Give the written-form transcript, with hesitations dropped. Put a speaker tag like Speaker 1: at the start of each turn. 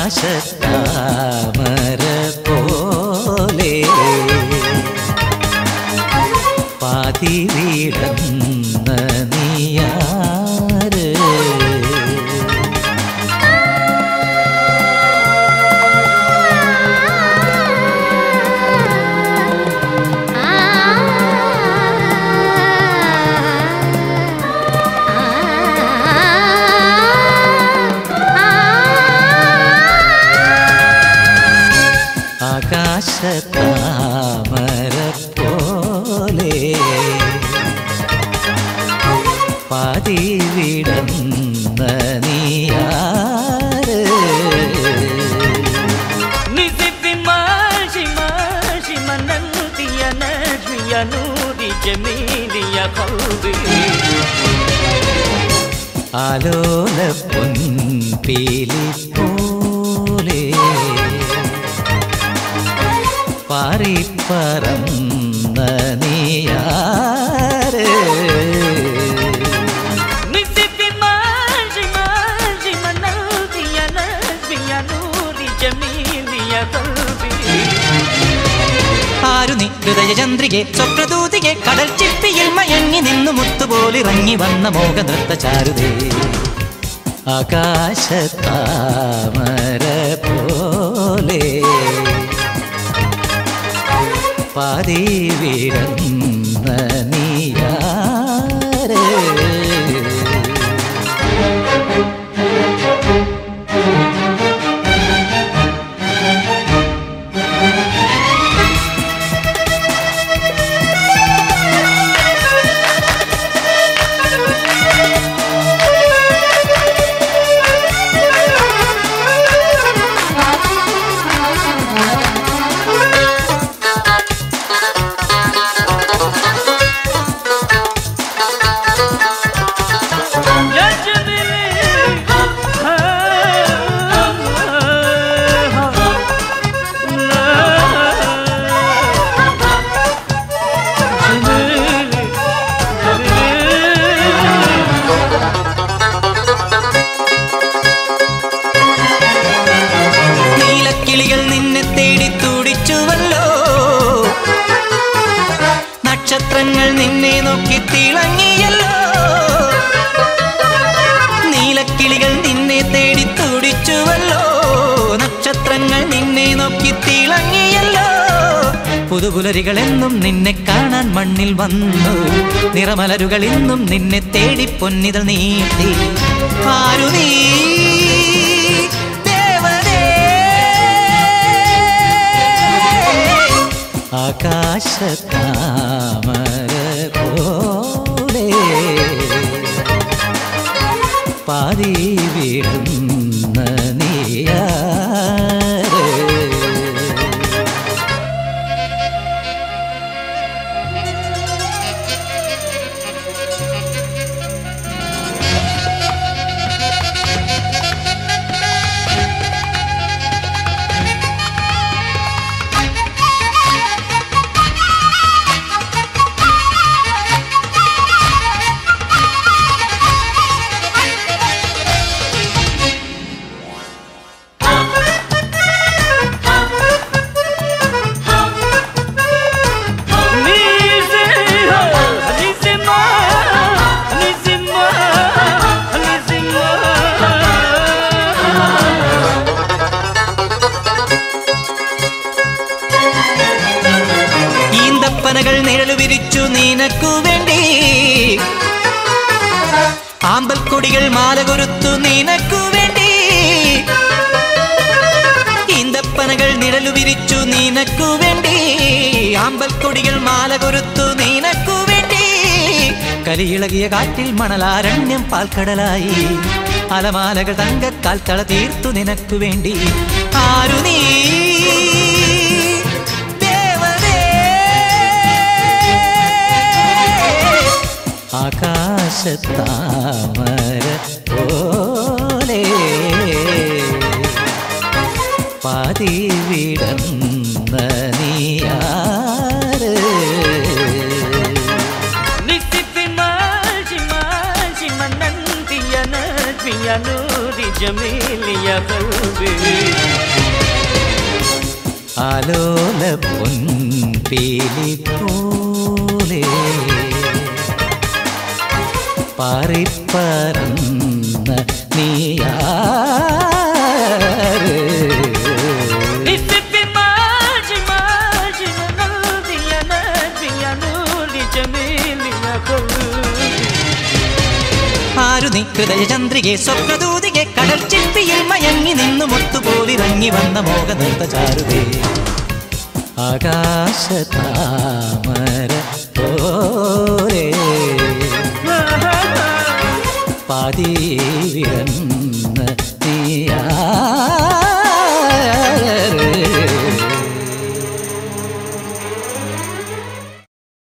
Speaker 1: ആകാശത്താമര പോലെ പാതിവിടന്ന നീയാര് ആകാശത്താമര പോലെ പാതിവിടന്ന നീയാര് ആലോല പൊൻപീലി പോലെ പാറിപ്പറന്ന നീയാര് ആരു നീ ഹൃദയചന്ദ്രികെ സ്വപ്നദൂതികെ കടൽ ചിപ്പിയിൽ മയങ്ങി നിന്നു മുത്തുപോലിറങ്ങി വന്ന മോഹനൃത്ത ചാരുതേ ആകാശത്താമര പോലെ പാതിവിടന്ന നീയാര് നക്ഷത്രങ്ങൾ നിന്നെ നോക്കി തിളങ്ങിയല്ലോ നീലക്കിളികൾ നിന്നെ തേടി തുടിച്ചുവല്ലോ നക്ഷത്രങ്ങൾ നിന്നെ നോക്കി തിളങ്ങിയല്ലോ പുതുപുലരികളെന്നും നിന്നെ കാണാൻ മണ്ണിൽ വന്നു നിറമലരുകൾ ഇന്നും നിന്നെ തേടി പൊന്നിതൾ നീട്ടി ആരു നീ ആകാശത്താമര പോലെ പാതിവിടന്ന നീയാര് നിഴലു വിരിച്ചു നിനക്കു വേണ്ടി ആമ്പൽക്കൊടികൾ മാല കൊരുത്തു നിനക്കു വേണ്ടി ഈന്തപ്പനകൾ നിഴലു വിരിച്ചു നിനക്കു വേണ്ടി ആമ്പൽക്കൊടികൾ മാല കൊരുത്തു നിനക്കു വേണ്ടി കലിയിളകിയ കാറ്റിൽ മണലാരണ്യം പാൽക്കടലായി അലമാലകൾ തങ്കക്കാൽത്തള തീർത്തു നിനക്കു വേണ്ടി ആരു നീ ആകാശത്താമര പോലെ പാതിവിടന്ന നീയാര്
Speaker 2: جميل يا قلبي
Speaker 1: ആലോല പൊൻപീലി പോലെ പാറിപ്പറന്ന നീയാര് ആരു നീ ഹൃദയചന്ദ്രികെ സ്വപ്നദൂതികെ കടൽ ചിപ്പിയിൽ മയങ്ങി നിന്നു മുത്തുപോലിറങ്ങി വന്ന മോഹനൃത്ത ചാരുതേ ആകാശതാമര പോലെ പാതി വിരൻ